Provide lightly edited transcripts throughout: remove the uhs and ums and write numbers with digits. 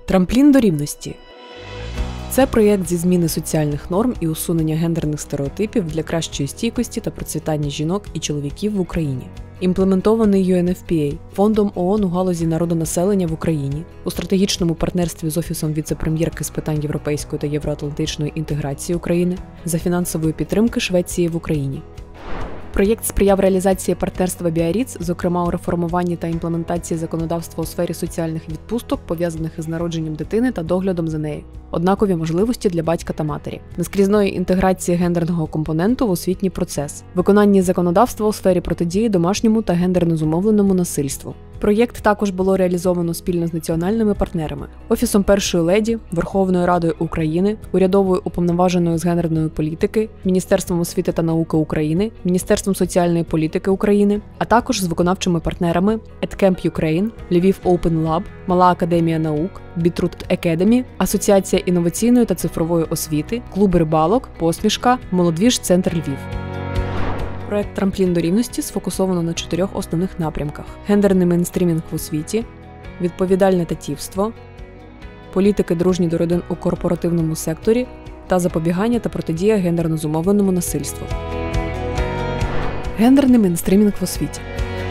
Трамплін до рівності. Це проєкт зі зміни соціальних норм і усунення гендерних стереотипів для кращої стійкості та процвітання жінок і чоловіків в Україні. Імплементований UNFPA – Фондом ООН у галузі народонаселення в Україні, у стратегічному партнерстві з Офісом віце-прем'єрки з питань європейської та євроатлантичної інтеграції України за фінансової підтримки Швеції в Україні. Проєкт сприяв реалізації партнерства Біарріц, зокрема у реформуванні та імплементації законодавства у сфері соціальних відпусток, пов'язаних із народженням дитини та доглядом за нею. Однакові можливості для батька та матері. Нескрізної інтеграції гендерного компоненту в освітній процес. Виконання законодавства у сфері протидії домашньому та гендерно зумовленому насильству. Проєкт також було реалізовано спільно з національними партнерами – Офісом Першої леді, Верховною Радою України, Урядовою уповноваженою з гендерної політики, Міністерством освіти та науки України, Міністерством соціальної політики України, а також з виконавчими партнерами EdCamp Ukraine, Lviv Open Lab, Мала академія наук, Бітрут Academy, Асоціація інноваційної та цифрової освіти, Клуб рибалок, Посмішка, Молодвіж Центр Львів. Проект «Трамплін до рівності» сфокусовано на 4 основних напрямках – гендерний мейнстрімінг в освіті, відповідальне татівство, політики дружні до родин у корпоративному секторі та запобігання та протидія гендерно зумовленому насильству. Гендерний мейнстрімінг в освіті.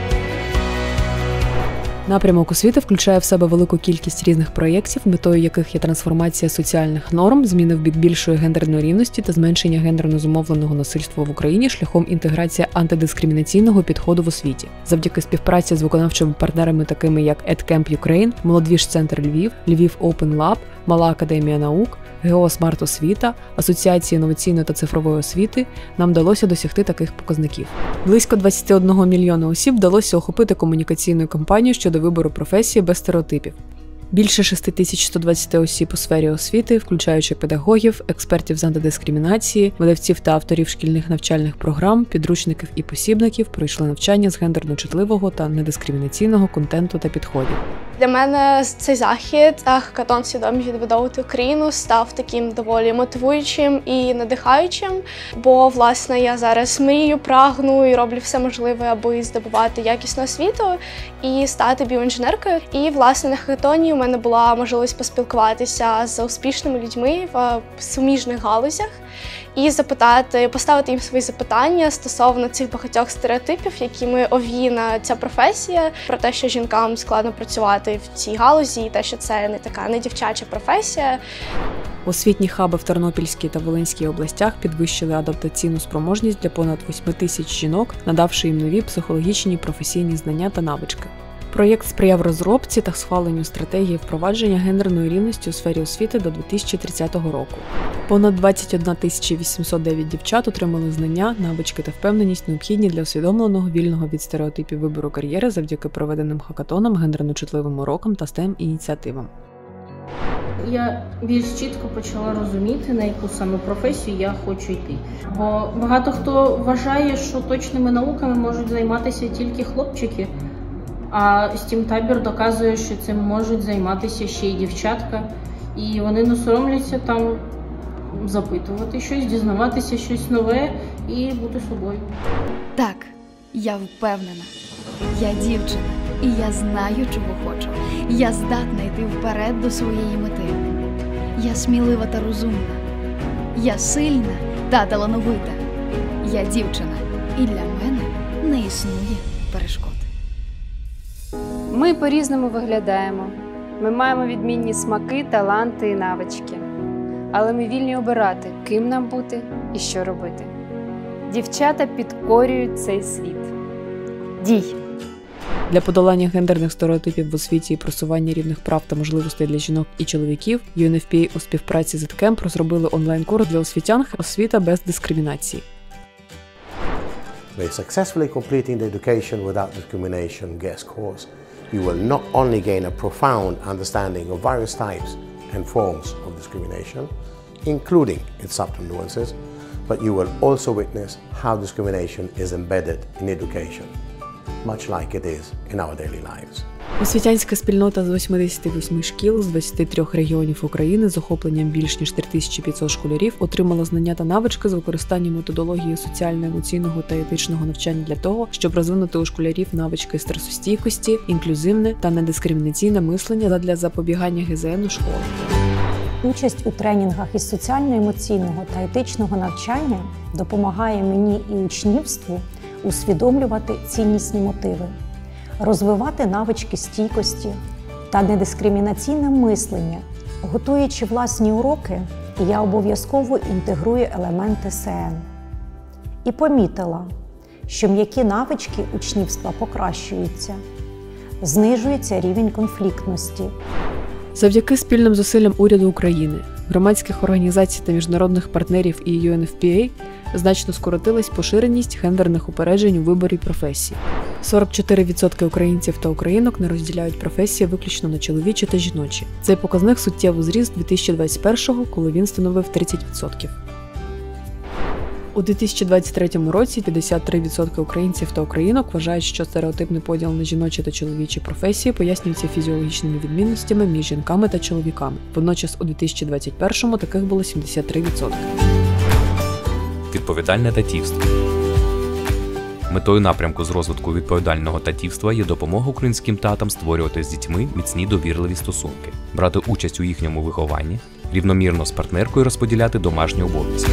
Напрямок освіти включає в себе велику кількість різних проєктів, метою яких є трансформація соціальних норм, зміни в бік більшої гендерної рівності та зменшення гендерно зумовленого насильства в Україні шляхом інтеграції антидискримінаційного підходу в освіті. Завдяки співпраці з виконавчими партнерами, такими як EdCamp Ukraine, Молодвіж Центр Львів, Lviv Open Lab, Мала академія наук, ГО Смарт Освіта, Асоціації інноваційної та цифрової освіти, нам вдалося досягти таких показників. Близько 21 мільйона осіб вдалося охопити комунікаційною кампанією щодо вибору професії без стереотипів. Більше 6120 осіб у сфері освіти, включаючи педагогів, експертів з антидискримінації, видавців та авторів шкільних навчальних програм, підручників і посібників, пройшли навчання з гендерно-чутливого та недискримінаційного контенту та підходів. Для мене цей захід та хакатон «Свідомість відбудовувати Україну» став таким доволі мотивуючим і надихаючим, бо, власне, я зараз мрію, прагну і роблю все можливе, аби здобувати якісну освіту і стати біоінженеркою. І, власне, на хакатоні у мене була можливість поспілкуватися з успішними людьми в суміжних галузях і поставити їм свої запитання стосовно цих багатьох стереотипів, якими овіяна ця професія, про те, що жінкам складно працювати в цій галузі, і те, що це не така не дівчача професія. Освітні хаби в Тернопільській та Волинській областях підвищили адаптаційну спроможність для понад 8 тисяч жінок, надавши їм нові психологічні і професійні знання та навички. Проєкт сприяв розробці та схваленню стратегії впровадження гендерної рівності у сфері освіти до 2030 року. Понад 21 809 дівчат отримали знання, навички та впевненість, необхідні для усвідомленого, вільного від стереотипів вибору кар'єри завдяки проведеним хакатонам, гендерно-чутливим урокам та STEM-ініціативам. Я більш чітко почала розуміти, на яку саме професію я хочу йти. Бо багато хто вважає, що точними науками можуть займатися тільки хлопчики, а STEM-табір доказує, що цим можуть займатися ще й дівчатка. І вони не соромляться там запитувати щось, дізнаватися щось нове і бути собою. Так, я впевнена. Я дівчина, і я знаю, чого хочу. Я здатна йти вперед до своєї мети. Я смілива та розумна. Я сильна та талановита. Я дівчина, і для мене не існує перешкод. Ми по-різному виглядаємо. Ми маємо відмінні смаки, таланти і навички. Але ми вільні обирати, ким нам бути і що робити. Дівчата підкорюють цей світ. Дій! Для подолання гендерних стереотипів в освіті і просування рівних прав та можливостей для жінок і чоловіків UNFPA у співпраці з EdCamp розробили онлайн-курс для освітян «Освіта без дискримінації». By successfully completing the Education Without Discrimination guest course, you will not only gain a profound understanding of various types and forms of discrimination, including its subtle nuances, but you will also witness how discrimination is embedded in education, much like it is in our daily lives. Освітянська спільнота з 88 шкіл з 23 регіонів України з охопленням більш ніж 3500 школярів отримала знання та навички з використанням методології соціально-емоційного та етичного навчання для того, щоб розвинути у школярів навички стресостійкості, інклюзивне та недискримінаційне мислення задля запобігання ГЗН у школах. Участь у тренінгах із соціально-емоційного та етичного навчання допомагає мені і учнівству усвідомлювати ціннісні мотиви, розвивати навички стійкості та недискримінаційне мислення. Готуючи власні уроки, я обов'язково інтегрую елементи СН. І помітила, що м'які навички учнівства покращуються, знижується рівень конфліктності. Завдяки спільним зусиллям уряду України, громадських організацій та міжнародних партнерів і UNFPA значно скоротилась поширеність гендерних упереджень у виборі професій. 44% українців та українок не розділяють професії виключно на чоловічі та жіночі. Цей показник суттєво зріс 2021-го, коли він становив 30%. У 2023 році 53% українців та українок вважають, що стереотипний поділ на жіночі та чоловічі професії пояснюється фізіологічними відмінностями між жінками та чоловіками. Водночас у 2021-му таких було 73%. Відповідальне татівство. Метою напрямку з розвитку відповідального татівства є допомога українським татам створювати з дітьми міцні довірливі стосунки, брати участь у їхньому вихованні, рівномірно з партнеркою розподіляти домашні обов'язки.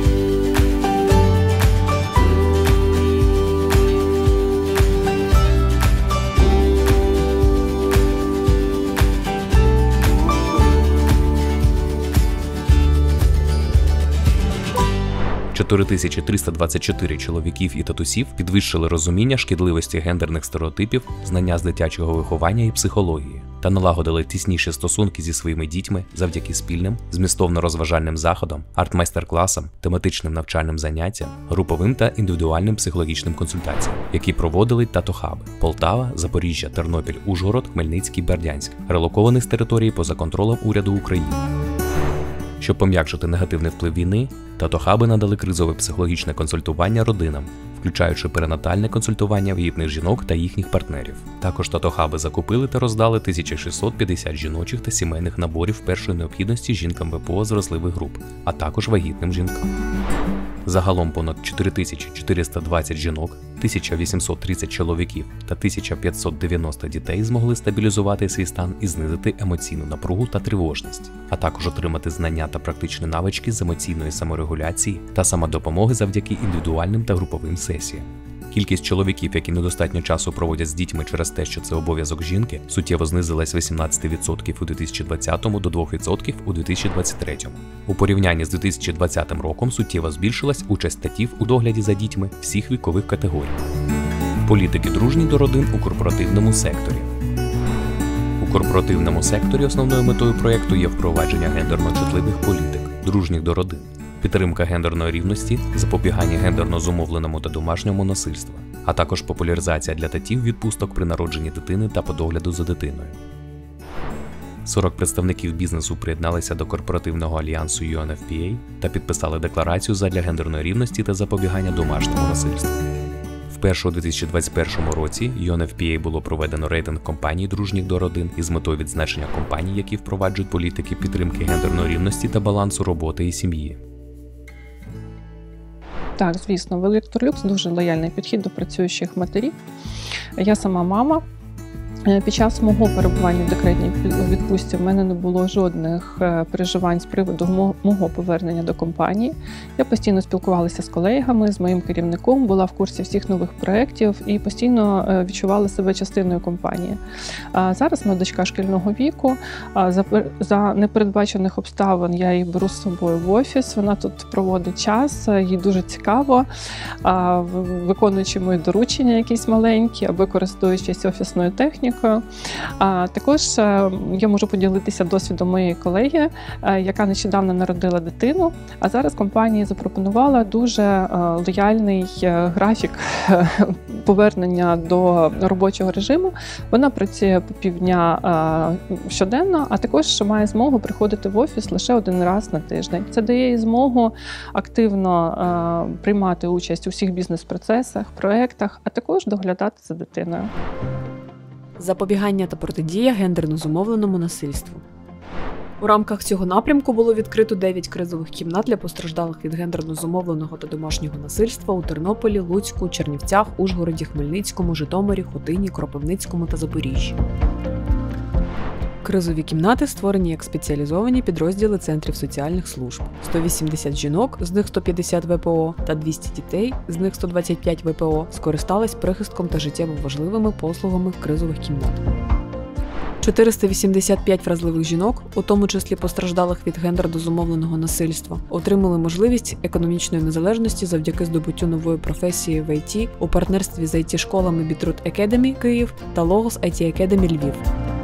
– 4324 чоловіків і татусів підвищили розуміння шкідливості гендерних стереотипів, знання з дитячого виховання і психології та налагодили тісніші стосунки зі своїми дітьми завдяки спільним, змістовно-розважальним заходам, арт-майстер-класам, тематичним навчальним заняттям, груповим та індивідуальним психологічним консультаціям, які проводили тато-хаби – Полтава, Запоріжжя, Тернопіль, Ужгород, Хмельницький, Бердянськ, релоковані з території поза контролем уряду України. Щоб пом'якшити негативний вплив війни, тато-хаби надали кризове психологічне консультування родинам, включаючи перинатальне консультування вагітних жінок та їхніх партнерів. Також тато-хаби закупили та роздали 1650 жіночих та сімейних наборів першої необхідності жінкам ВПО з вразливих груп, а також вагітним жінкам. Загалом понад 4420 жінок, 1830 чоловіків та 1590 дітей змогли стабілізувати свій стан і знизити емоційну напругу та тривожність, а також отримати знання та практичні навички з емоційної саморегуляції та самодопомоги завдяки індивідуальним та груповим сесіям. Кількість чоловіків, які недостатньо часу проводять з дітьми через те, що це обов'язок жінки, суттєво знизилась з 18% у 2020-му до 2% у 2023-му. У порівнянні з 2020 роком суттєво збільшилась участь татів у догляді за дітьми всіх вікових категорій. Політики дружні до родин у корпоративному секторі. У корпоративному секторі основною метою проєкту є впровадження гендерно-чутливих політик, дружніх до родин, підтримка гендерної рівності, запобігання гендерно зумовленому та домашньому насильству, а також популяризація для татів відпусток при народженні дитини та по догляду за дитиною. 40 представників бізнесу приєдналися до корпоративного альянсу UNFPA та підписали декларацію задля гендерної рівності та запобігання домашньому насильству. Вперше у 2021 році UNFPA було проведено рейтинг компаній дружніх до родин із метою відзначення компаній, які впроваджують політики підтримки гендерної рівності та балансу роботи і сім'ї. Так, звісно, в Electrolux дуже лояльний підхід до працюючих матерів. Я сама мама. Під час мого перебування в декретній відпустці в мене не було жодних переживань з приводу мого повернення до компанії. Я постійно спілкувалася з колегами, з моїм керівником, була в курсі всіх нових проєктів і постійно відчувала себе частиною компанії. Зараз моя дочка шкільного віку. За непередбачених обставин я її беру з собою в офіс. Вона тут проводить час, їй дуже цікаво, виконуючи мої доручення якісь маленькі або користуючись офісною технікою. Також я можу поділитися досвідом моєї колеги, яка нещодавно народила дитину, а зараз компанія запропонувала дуже лояльний графік повернення до робочого режиму. Вона працює по півдня щоденно, а також має змогу приходити в офіс лише один раз на тиждень. Це дає їй змогу активно приймати участь у всіх бізнес-процесах, проєктах, а також доглядати за дитиною. запобігання та протидія гендерно зумовленому насильству. У рамках цього напрямку було відкрито 9 кризових кімнат для постраждалих від гендерно зумовленого та домашнього насильства у Тернополі, Луцьку, Чернівцях, Ужгороді, Хмельницькому, Житомирі, Хотині, Кропивницькому та Запоріжжі. Кризові кімнати створені як спеціалізовані підрозділи центрів соціальних служб. 180 жінок, з них 150 ВПО, та 200 дітей, з них 125 ВПО, скористались прихистком та життєво важливими послугами кризових кімнат. 485 вразливих жінок, у тому числі постраждалих від гендерно зумовленого насильства, отримали можливість економічної незалежності завдяки здобуттю нової професії в ІТ у партнерстві з IT-школами Бітрут Academy Київ та Logos IT Academy Львів.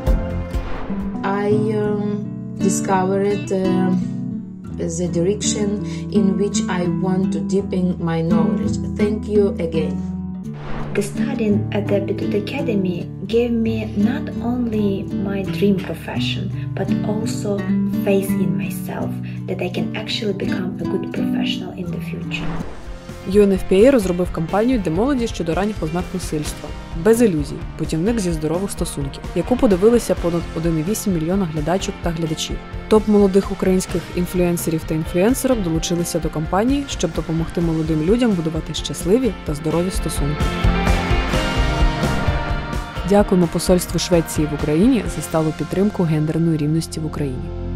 I discovered the direction in which I want to deepen my knowledge. Thank you again. The studying at the Bitrut Academy gave me not only my dream profession, but also faith in myself that I can actually become a good professional in the future. UNFPA розробив кампанію для молоді щодо ранніх ознак насильства «Без ілюзій. Путівник зі здорових стосунків», яку подивилися понад 1,8 мільйона глядачок та глядачів. Топ молодих українських інфлюенсерів та інфлюенсерок долучилися до кампанії, щоб допомогти молодим людям будувати щасливі та здорові стосунки. Дякуємо посольству Швеції в Україні за сталу підтримку гендерної рівності в Україні.